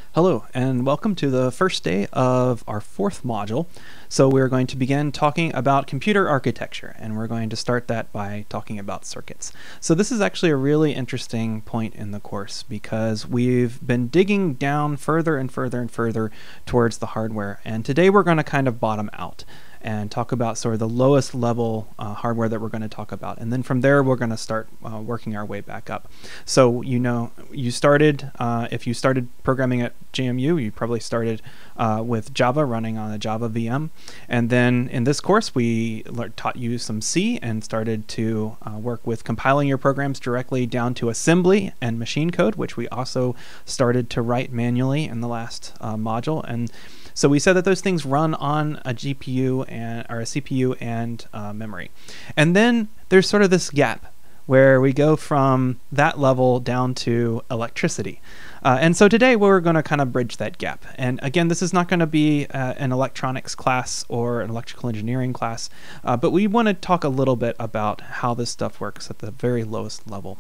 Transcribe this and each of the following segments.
Hello, and welcome to the first day of our fourth module. So we're going to begin talking about computer architecture, and we're going to start that by talking about circuits. So this is actually a really interesting point in the course because we've been digging down further and further and further towards the hardware, and today we're going to kind of bottom out and talk about sort of the lowest level hardware that we're going to talk about. And then from there, we're going to start working our way back up. So, you started, if you started programming at JMU, you probably started with Java running on a Java VM. And then in this course, we taught you some C and started to work with compiling your programs directly down to assembly and machine code, which we also started to write manually in the last module. And so we said that those things run on a GPU or a CPU and memory. And then there's sort of this gap where we go from that level down to electricity. And so today we're going to kind of bridge that gap. And again, this is not going to be an electronics class or an electrical engineering class, but we want to talk a little bit about how this stuff works at the very lowest level.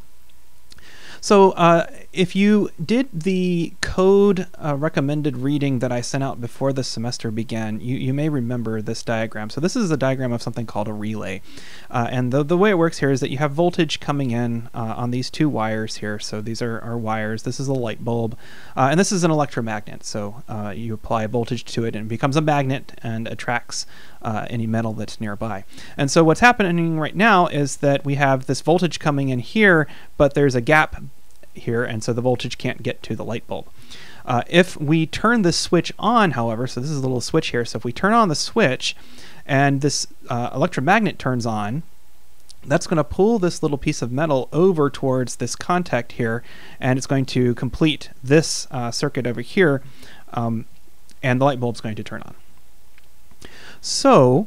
So if you did the code recommended reading that I sent out before the semester began, you may remember this diagram. So this is a diagram of something called a relay. And the way it works here is that you have voltage coming in on these two wires here. So these are our wires. This is a light bulb. And this is an electromagnet. So you apply voltage to it and it becomes a magnet and attracts any metal that's nearby. And so what's happening right now is that we have this voltage coming in here, but there's a gap here, and so the voltage can't get to the light bulb. If we turn the switch on, however, so this is a little switch here, so if we turn on the switch and this electromagnet turns on, that's going to pull this little piece of metal over towards this contact here, and it's going to complete this circuit over here, and the light bulb's going to turn on. So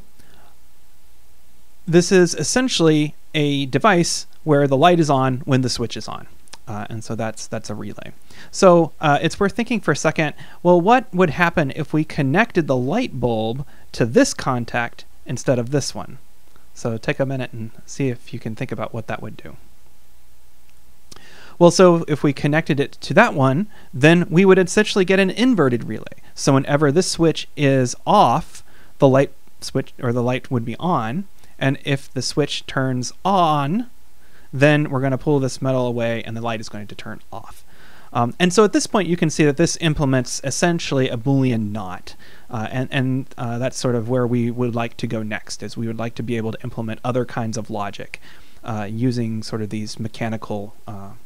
this is essentially a device where the light is on when the switch is on. And so that's a relay. So it's worth thinking for a second, well, what would happen if we connected the light bulb to this contact instead of this one? So take a minute and see if you can think about what that would do. Well, so if we connected it to that one, then we would essentially get an inverted relay. So whenever this switch is off, the light switch or the light would be on, and if the switch turns on, then we're going to pull this metal away and the light is going to turn off. And so at this point you can see that this implements essentially a Boolean NOT. And that's sort of where we would like to go next, is we would like to be able to implement other kinds of logic using sort of these mechanical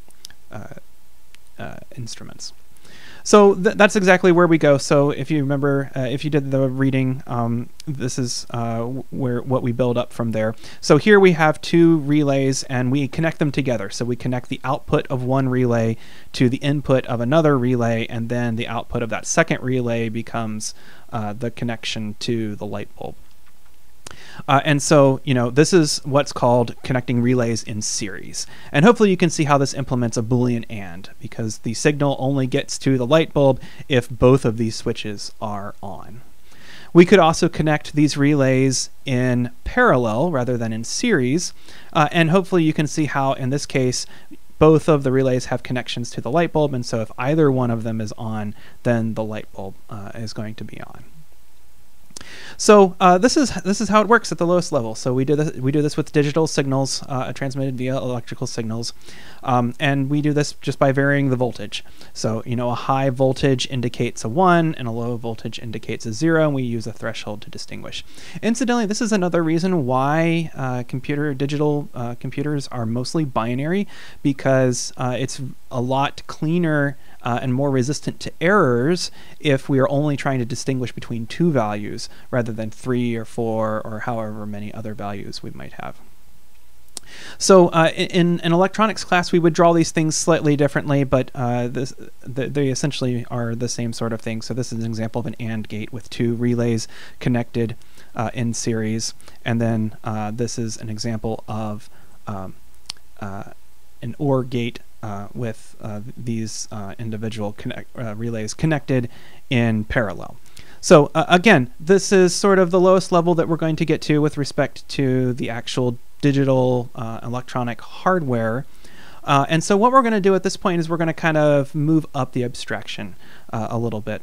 instruments. So that's exactly where we go. So if you remember, if you did the reading, this is what we build up from there. So here we have two relays and we connect them together. So we connect the output of one relay to the input of another relay, and then the output of that second relay becomes the connection to the light bulb. And so, this is what's called connecting relays in series. And hopefully you can see how this implements a Boolean AND, because the signal only gets to the light bulb if both of these switches are on. We could also connect these relays in parallel rather than in series. And hopefully you can see how, in this case, both of the relays have connections to the light bulb. And so if either one of them is on, then the light bulb is going to be on. So this is how it works at the lowest level. So we do this with digital signals transmitted via electrical signals, and we do this just by varying the voltage. So a high voltage indicates a 1 and a low voltage indicates a 0, and we use a threshold to distinguish. Incidentally, this is another reason why digital computers are mostly binary, because it's a lot cleaner and more resistant to errors if we are only trying to distinguish between two values rather than 3 or 4 or however many other values we might have. So in an electronics class, we would draw these things slightly differently, but they essentially are the same sort of thing. So this is an example of an AND gate with two relays connected in series, and then this is an example of an OR gate with these individual relays connected in parallel. So again, this is sort of the lowest level that we're going to get to with respect to the actual digital electronic hardware. And so what we're going to do at this point is we're going to kind of move up the abstraction a little bit.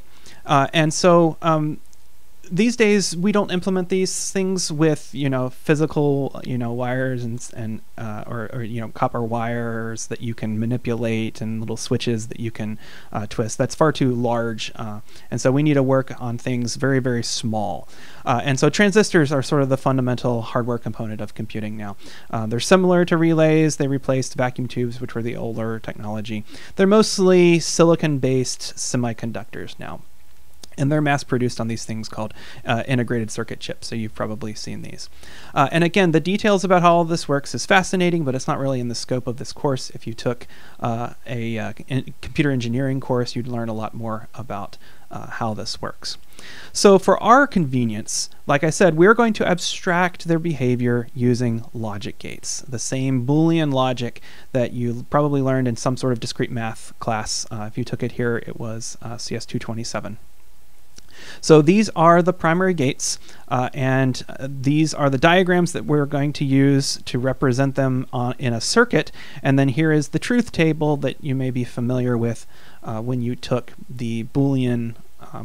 These days we don't implement these things with physical wires and copper wires that you can manipulate and little switches that you can twist. That's far too large, and so we need to work on things very, very small. And so transistors are sort of the fundamental hardware component of computing now. They're similar to relays. They replaced vacuum tubes, which were the older technology. They're mostly silicon-based semiconductors now. And they're mass-produced on these things called integrated circuit chips, so you've probably seen these. And again, the details about how all this works is fascinating, but it's not really in the scope of this course. If you took a computer engineering course, you'd learn a lot more about how this works. So for our convenience, like I said, we're going to abstract their behavior using logic gates, the same Boolean logic that you probably learned in some sort of discrete math class. If you took it here, it was CS 227. So these are the primary gates, and these are the diagrams that we're going to use to represent them in a circuit. And then here is the truth table that you may be familiar with when you took the Boolean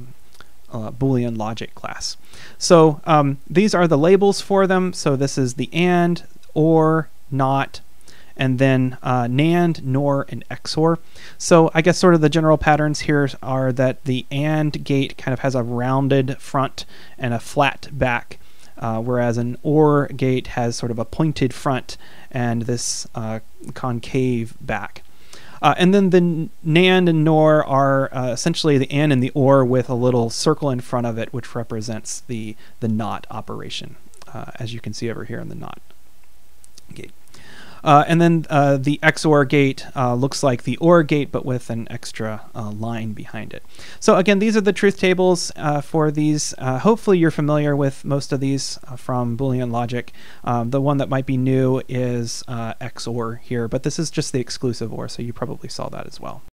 logic class. So these are the labels for them. So this is the AND, OR, NOT, and then NAND, NOR, and XOR. So I guess sort of the general patterns here are that the AND gate kind of has a rounded front and a flat back, whereas an OR gate has sort of a pointed front and this concave back. And then the NAND and NOR are essentially the AND and the OR with a little circle in front of it, which represents the NOT operation, as you can see over here in the NOT gate. And then the XOR gate looks like the OR gate, but with an extra line behind it. So again, these are the truth tables for these. Hopefully you're familiar with most of these from Boolean logic. The one that might be new is XOR here, but this is just the exclusive OR, so you probably saw that as well.